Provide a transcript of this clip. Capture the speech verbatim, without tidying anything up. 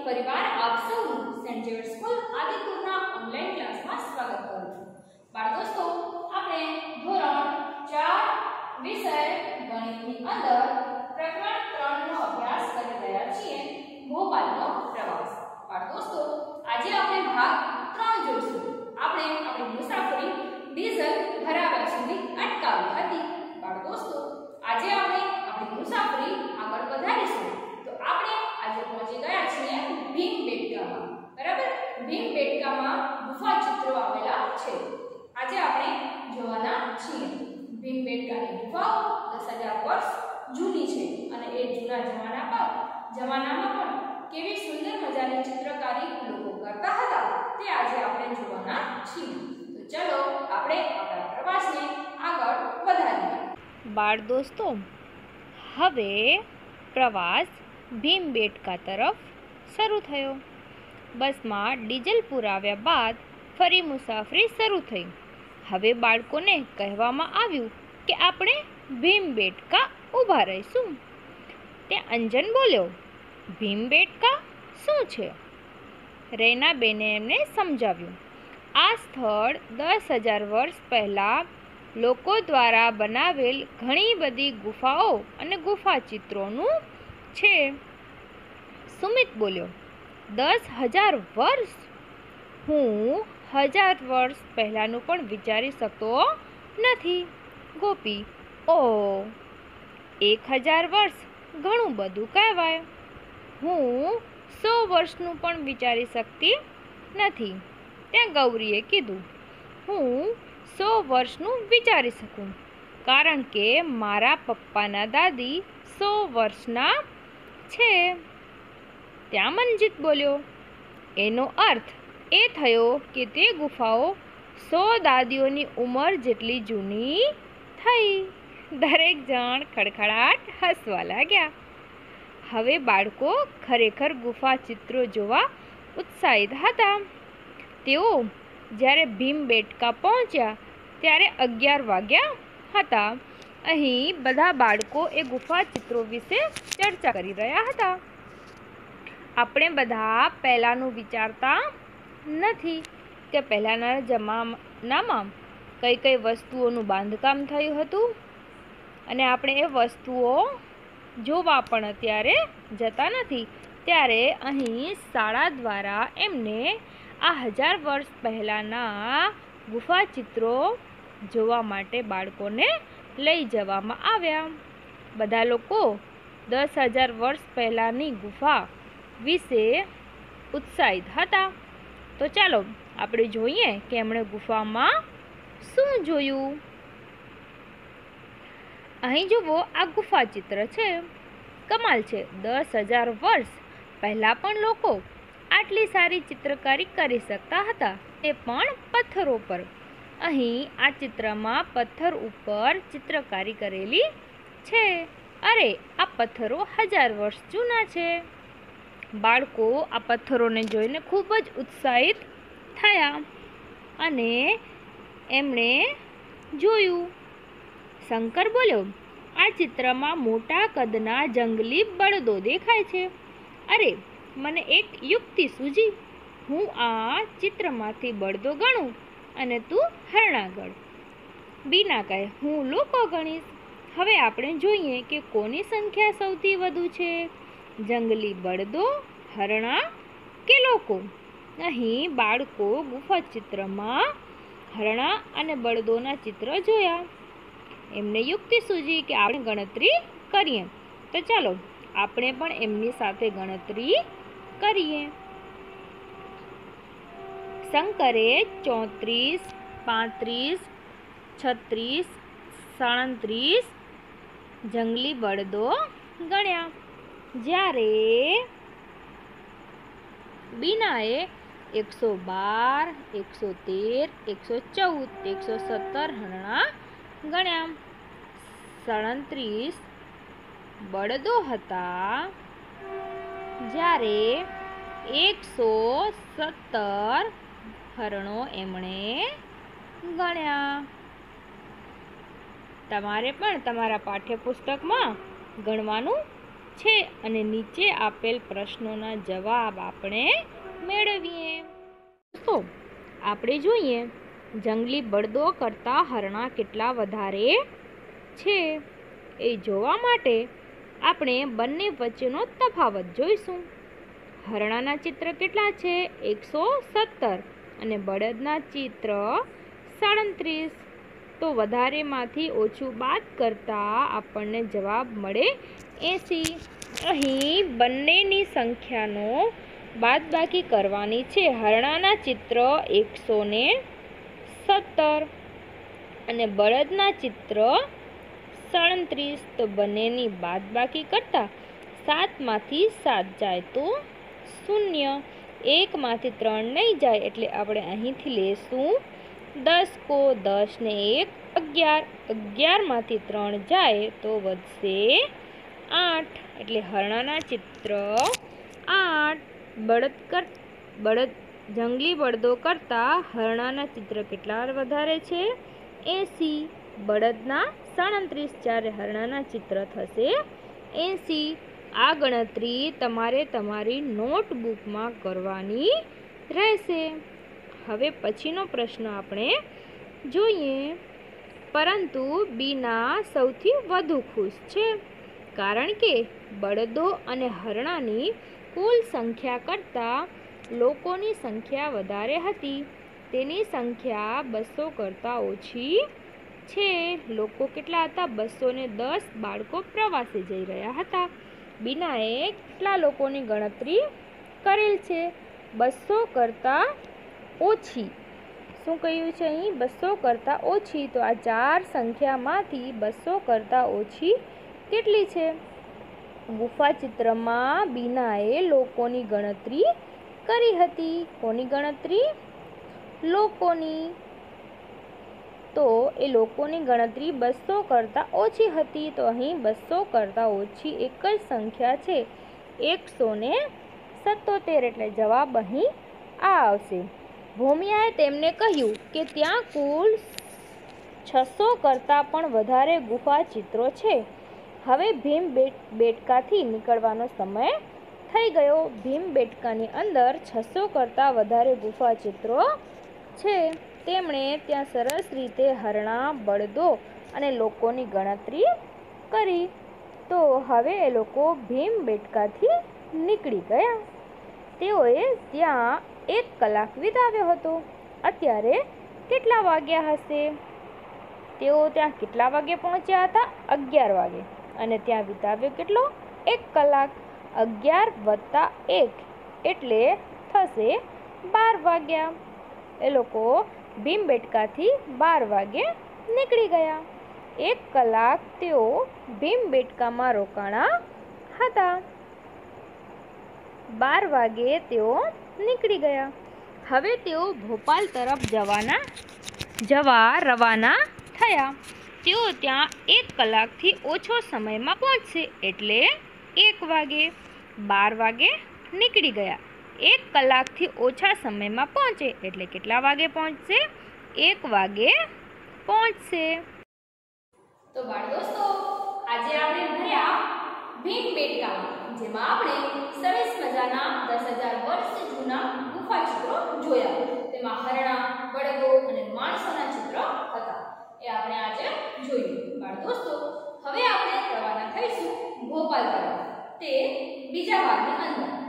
ફરીવાર આપ સૌનું સેન્ટ ઝેવિયર સ્કૂલ આદિપુરના ઓનલાઈન ક્લાસમાં સ્વાગત કરું છું। બાળ દોસ્તો, આપણે ધોરણ ચાર વિષય ગણિતની અંદર પ્રકરણ ત્રણ નો અભ્યાસ કરી રહ્યા છીએ, ભોપાલનો પ્રવાસ। બાળ દોસ્તો, આજે આપણે ભાગ ત્રણ જોઈશું। આપણે આપણી મુસાફરી ડીઝલ ભરાવ્યા સુધી અટકાવી હતી। બાળ દોસ્તો, આજે આપણે આપણી મુસાફરી આગળ વધારીશું। તો આપણે આજે પહોંચી ગયા છીએ ભીમબેટકામાં, બરાબર। ભીમબેટકામાં ગુફા ચિત્રો આવેલા છે। આજે આપણે જોવાના છીએ ભીમબેટકાની ગુફાઓ દસ હજાર વર્ષ જૂની છે અને એ જૂના જમાના પર જમાનામાં પણ કેવી સુંદર મજાની ચિત્રકારી લોકો કરતા હતા તે આજે આપણે જોવાના છીએ। તો ચલો આપણે આપણા પ્રવાસને આગળ વધારીએ। બાળ દોસ્તો, હવે પ્રવાસ ભીમબેટકા તરફ શરૂ થયો। બસમાં ડીઝલ પુરાવ્યા બાદ ફરી મુસાફરી શરૂ થઈ। હવે બાળકોને કહેવામાં આવ્યું કે આપણે ભીમબેટકા ઊભા રહીશું। ત્યાં અંજન બોલ્યો, ભીમબેટકા શું છે? રૈનાબેને એમને સમજાવ્યું, આ સ્થળ દસ હજાર વર્ષ પહેલાં લોકો દ્વારા બનાવેલ ઘણી બધી ગુફાઓ અને ગુફા ચિત્રોનું છે। સુમિત બોલ્યો, દસ હજાર વર્ષ? હું હજાર વર્ષ પહેલાંનું પણ વિચારી શકતો નથી। ગોપી, ઓ એક હજાર વર્ષ ઘણું બધું કહેવાય। હું સો વર્ષનું પણ વિચારી શકતી નથી। ત્યાં ગૌરીએ કીધું, હું સો વર્ષનું વિચારી શકું, કારણ કે મારા પપ્પાના દાદી સો વર્ષના છે। ત્યાં મનજીત બોલ્યો, એનો અર્થ એ થયો કે તે ગુફાઓ સો દાદીઓની ઉંમર જેટલી જૂની થઈ। દરેક જણ ખડખડાટ હસવા લાગ્યા। હવે બાળકો ખરેખર ગુફા ચિત્રો જોવા ઉત્સાહિત હતા। તેઓ જ્યારે ભીમબેટકા પહોંચ્યા ત્યારે અગિયાર વાગ્યા હતા। અહીં બધા બાળકો એ ગુફા ચિત્રો વિશે ચર્ચા કરી રહ્યા હતા। આપણે બધા પહેલાંનું વિચારતા નથી કે પહેલાંના જમાનામાં કઈ કઈ વસ્તુઓનું બાંધકામ થયું હતું અને આપણે એ વસ્તુઓ જોવા પણ અત્યારે જતા નથી। ત્યારે અહીં શાળા દ્વારા એમને આ હજાર વર્ષ પહેલાંના ગુફા ચિત્રો જોવા માટે બાળકોને લઈ જવામાં આવ્યા। બધા લોકો દસ હજાર વર્ષ પહેલાંની ગુફા વિશે ઉત્સાહિત હતા। તો ચાલો આપણે જોઈએ કે એમણે ગુફામાં શું જોયું। અહીં જુઓ, આ ગુફા ચિત્ર છે। કમાલ છે, દસ હજાર વર્ષ પહેલાં પણ લોકો આટલી સારી ચિત્રકારી કરી શકતા હતા, એ પણ પથ્થરો પર। અહીં આ ચિત્રમાં પથ્થર ઉપર ચિત્રકારી કરેલી છે। અરે, આ પથ્થરો હજાર વર્ષ જૂના છે। બાળકો આ પથ્થરોને જોઈને ખૂબ જ ઉત્સાહિત થયા અને એમણે જોયું। શંકર બોલ્યો, આ ચિત્રમાં મોટા કદના જંગલી બળદો દેખાય છે। અરે, મને એક યુક્તિ સૂઝી। હું આ ચિત્રમાંથી બળદો ગણું અને તું હરણા ગણ। બીના કહે, હું લોકો ગણીશ। હવે આપણે જોઈએ કે કોની સંખ્યા સૌથી વધુ છે, જંગલી બળદો, હરણા કે લોકો? અહીં બાળકો ગુફા ચિત્રમાં હરણા અને બળદોના ચિત્ર જોયા। એમને યુક્તિ સૂઝી કે આપણે ગણતરી કરીએ। તો ચાલો આપણે પણ એમની સાથે ગણતરી કરીએ। શંકરે ચોત્રીસ, પાંત્રીસ, છત્રીસ, સાડત્રીસ જંગલી બળદો ગણ્યા, જ્યારે બીનાએ એકસો બાર, એકસો તેર, એકસો ચૌદ, એકસો સત્તર હરણા ગણ્યા। સાડત્રીસ બળદો હતા, જ્યારે એકસો સત્તર હરણો એમણે ગણ્યા। તમારે પણ તમારા પાઠ્યપુસ્તકમાં ગણવાનું છે અને નીચે આપેલ પ્રશ્નોના જવાબ આપણે મેળવીએ. તો આપણે જોઈએ જંગલી બળદો કરતાં હરણા કેટલા વધારે છે. એ જોવા માટે આપણે બંને વચ્ચેનો તફાવત જોઈશું. હરણાના ચિત્ર કેટલા છે? એકસો સત્તર અને બળદના ચિત્ર સાડત્રીસ. તો વધારેમાંથી ઓછું બાદ કરતાં આપણને જવાબ મળે એંસી. અહીં બંનેની સંખ્યાનો બાદબાકી કરવાની છે. હરણાના ચિત્ર એકસો ને સત્તર અને બળદના ચિત્ર સાડત્રીસ. તો બંનેની બાદબાકી કરતાં સાતમાંથી સાત જાય તો શૂન્ય. એકમાંથી ત્રણ નહીં જાય એટલે આપણે અહીંથી લેશું દસ કો. દસ ને એક અગિયાર. અગિયારમાંથી ત્રણ જાય તો વધશે આઠ એટલે હરણાના ચિત્ર આઠ. બળદ કર બળદ જંગલી બળદો કરતાં હરણાના ચિત્ર કેટલા વધારે છે? એંસી. બળદના સાડત્રીસ જ્યારે હરણાના ચિત્ર થશે એંસી. આ ગણતરી તમારે તમારી નોટબુકમાં કરવાની રહેશે. હવે પછીનો પ્રશ્ન આપણે જોઈએ. પરંતુ બીના સૌથી વધુ ખુશ છે કારણ કે બળદો અને હરણાની કુલ સંખ્યા કરતાં લોકોની સંખ્યા વધારે હતી. તેની સંખ્યા બસો કરતાં ઓછી છે. લોકો કેટલા હતા? બસો ને દસ બાળકો પ્રવાસે જઈ રહ્યા હતા. બીનાએ કેટલા લોકોની ગણતરી કરેલ છે? બસો કરતાં ઓછી. શું કહ્યું છે અહીં? બસો કરતાં ઓછી. તો આ ચાર સંખ્યામાંથી બસો કરતાં ઓછી કેટલી છે? ગુફા ચિત્રમાં બીનાએ લોકોની ગણતરી કરી હતી. કોની ગણતરી? લોકોની. તો એ લોકોની ગણતરી બસો કરતાં ઓછી હતી. તો અહીં બસો કરતાં ઓછી એક જ સંખ્યા છે એકસો ને સત્તોતેર એટલે જવાબ અહીં આ આવશે. ભૂમિયાએ તેમને કહ્યું કે ત્યાં કુલ છસો કરતાં પણ વધારે ગુફા ચિત્રો છે. હવે ભીમ બેટકાથી નીકળવાનો સમય થઈ ગયો. ભીમ બેટકાની અંદર છસો કરતાં વધારે ગુફા ચિત્રો છે. તેમણે ત્યાં સરસ રીતે હરણા, બળદો અને લોકોની ગણતરી કરી. તો હવે એ લોકો ભીમ બેટકાથી નીકળી ગયા. તેઓએ ત્યાં એક કલાક વિતાવ્યો હતો. અત્યારે કેટલા વાગ્યા હશે? તેઓ ત્યાં કેટલા વાગે પહોંચ્યા હતા? અગિયાર વાગે. અને ત્યાં વિતાવ્યો કેટલો? એક કલાક. અગિયાર વત્તા એક એટલે થશે બાર વાગ્યા. એ લોકો ભીમબેટકાથી બાર વાગે નીકળી ગયા. એક કલાક તેઓ ભીમબેટકામાં રોકાણા હતા. બાર વાગે તેઓ નીકળી ગયા. હવે તેઓ ભોપાલ તરફ જવાના જવા રવાના થયા. તેઓ ત્યાં એક કલાકથી ઓછો સમયમાં પહોંચશે એટલે એક વાગે. બાર વાગે નીકળી ગયા. એક કલાકથી ઓછા સમયમાં પહોંચે એટલે કેટલા વાગે પહોંચશે? એક વાગે પહોંચશે. તો બાળ દોસ્તો, આજે આપણે ભણ્યા ભીમબેટકા, જેમાં આપણે સરસ મજાના દસ હજાર વર્ષ જૂના ગુફા ચિત્રો જોયા. તેમાં હરણા, બળદો અને માણસોના ચિત્ર હતા. એ આપણે આજે જોયું. બાળ દોસ્તો, હવે આપણે રવાના થઈશું ભોપાલ તરફ, તે બીજા ભાગની અંદર.